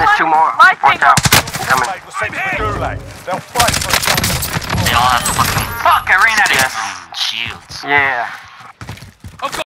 There's two more. Watch out. Coming. Mate was sent to the gulag. They'll fight for a chance. They all have fucking... Fuck, I ran out of shields. Yeah.